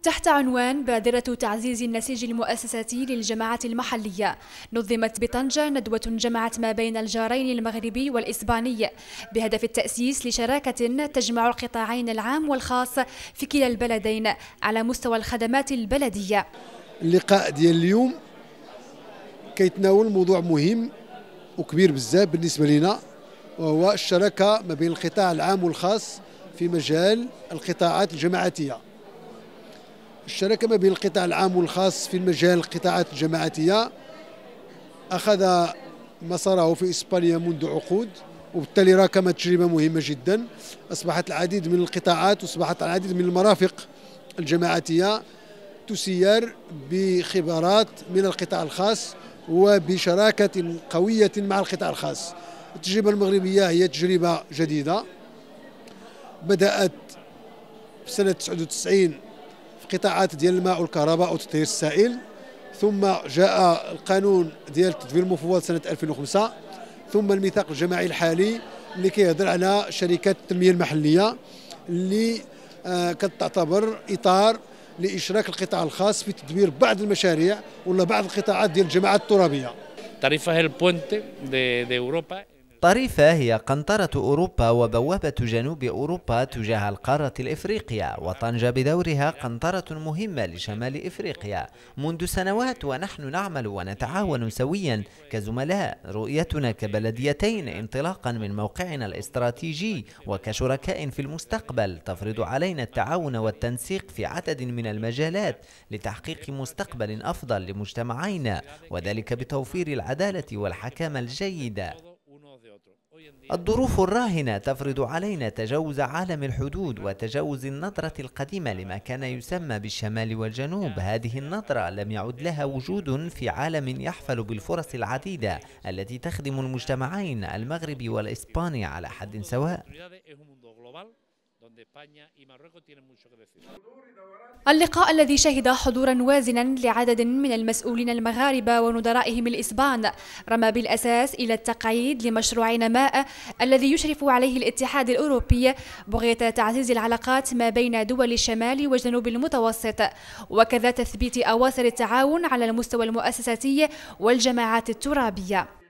تحت عنوان بادرة تعزيز النسيج المؤسساتي للجماعات المحلية، نظمت بطنجة ندوة جمعت ما بين الجارين المغربي والإسباني بهدف التأسيس لشراكة تجمع القطاعين العام والخاص في كلا البلدين على مستوى الخدمات البلدية. اللقاء ديال اليوم كيتناول موضوع مهم وكبير بزاف بالنسبة لنا، وهو الشراكة ما بين القطاع العام والخاص في مجال القطاعات الجماعاتية. الشراكة ما بين القطاع العام والخاص في مجال القطاعات الجماعاتية أخذ مساره في إسبانيا منذ عقود، وبالتالي راكمت تجربة مهمة جدا. أصبحت العديد من القطاعات وأصبحت العديد من المرافق الجماعاتية تسير بخبرات من القطاع الخاص وبشراكة قوية مع القطاع الخاص. التجربة المغربية هي تجربة جديدة بدأت في سنة 99 في قطاعات ديال الماء والكهرباء وتطهير السائل، ثم جاء القانون ديال التدبير المفوض سنة 2005، ثم الميثاق الجماعي الحالي اللي كيهضر على شركات التنمية المحلية اللي كتعتبر إطار لإشراك القطاع الخاص في تدبير بعض المشاريع ولا بعض القطاعات ديال الجماعات الترابية. طريفة هي قنطرة أوروبا وبوابة جنوب أوروبا تجاه القارة الإفريقية، وطنجة بدورها قنطرة مهمة لشمال إفريقيا. منذ سنوات ونحن نعمل ونتعاون سويا كزملاء، رؤيتنا كبلديتين انطلاقا من موقعنا الاستراتيجي وكشركاء في المستقبل تفرض علينا التعاون والتنسيق في عدد من المجالات لتحقيق مستقبل أفضل لمجتمعينا، وذلك بتوفير العدالة والحكامة الجيدة. الظروف الراهنة تفرض علينا تجاوز عالم الحدود وتجاوز النظرة القديمة لما كان يسمى بالشمال والجنوب. هذه النظرة لم يعد لها وجود في عالم يحفل بالفرص العديدة التي تخدم المجتمعين المغربي والإسباني على حد سواء. اللقاء الذي شهد حضورا وازنا لعدد من المسؤولين المغاربة ونظرائهم الإسبان رمى بالأساس إلى التقعيد لمشروع نماء الذي يشرف عليه الاتحاد الأوروبي بغية تعزيز العلاقات ما بين دول الشمال وجنوب المتوسط، وكذا تثبيت أواصر التعاون على المستوى المؤسساتي والجماعات الترابية.